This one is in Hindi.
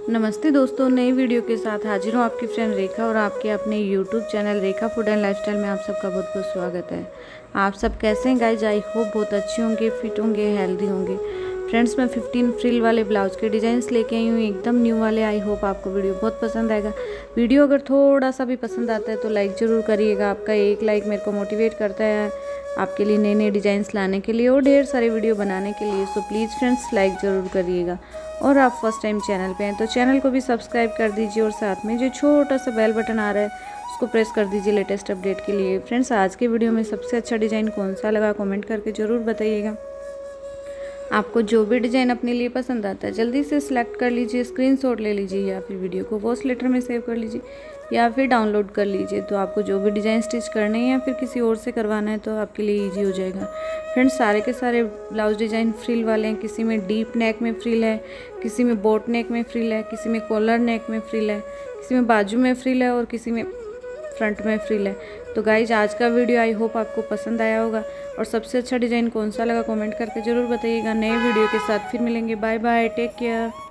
नमस्ते दोस्तों, नई वीडियो के साथ हाजिर हूँ आपकी फ्रेंड रेखा और आपके अपने YouTube channel Rekha food and lifestyle में आप सबका बहुत बहुत स्वागत है। आप सब कैसे हैं गाइज? आई होप बहुत अच्छे होंगे, फिट होंगे, हेल्दी होंगे। फ्रेंड्स, मैं 15 फ्रिल वाले ब्लाउज के डिज़ाइंस लेके आई हूँ, एकदम न्यू वाले। आई होप आपको वीडियो बहुत पसंद आएगा। वीडियो अगर थोड़ा सा भी पसंद आता है तो लाइक ज़रूर करिएगा। आपका एक लाइक मेरे को मोटिवेट करता है आपके लिए नए नए डिज़ाइंस लाने के लिए और ढेर सारे वीडियो बनाने के लिए। सो प्लीज़ फ्रेंड्स, लाइक ज़रूर करिएगा। और आप फर्स्ट टाइम चैनल पे हैं तो चैनल को भी सब्सक्राइब कर दीजिए और साथ में जो छोटा सा बेल बटन आ रहा है उसको प्रेस कर दीजिए लेटेस्ट अपडेट के लिए। फ्रेंड्स, आज के वीडियो में सबसे अच्छा डिज़ाइन कौन सा लगा कमेंट करके ज़रूर बताइएगा। आपको जो भी डिज़ाइन अपने लिए पसंद आता है जल्दी से सिलेक्ट कर लीजिए, स्क्रीनशॉट ले लीजिए या फिर वीडियो को वॉइस लेटर में सेव कर लीजिए या फिर डाउनलोड कर लीजिए। तो आपको जो भी डिज़ाइन स्टिच करने हैं या फिर किसी और से करवाना है तो आपके लिए ईजी हो जाएगा। फ्रेंड्स, सारे के सारे ब्लाउज डिज़ाइन फ्रिल वाले हैं। किसी में डीप नेक में फ्रिल है, किसी में बोट नेक में फ्रिल है, किसी में कॉलर नेक में फ्रिल है, किसी में बाजू में फ्रिल है और किसी में फ्रंट में फ्रिल है। तो गाइज, आज का वीडियो आई होप आपको पसंद आया होगा और सबसे अच्छा डिज़ाइन कौन सा लगा कमेंट करके ज़रूर बताइएगा। नए वीडियो के साथ फिर मिलेंगे। Bye bye, take care.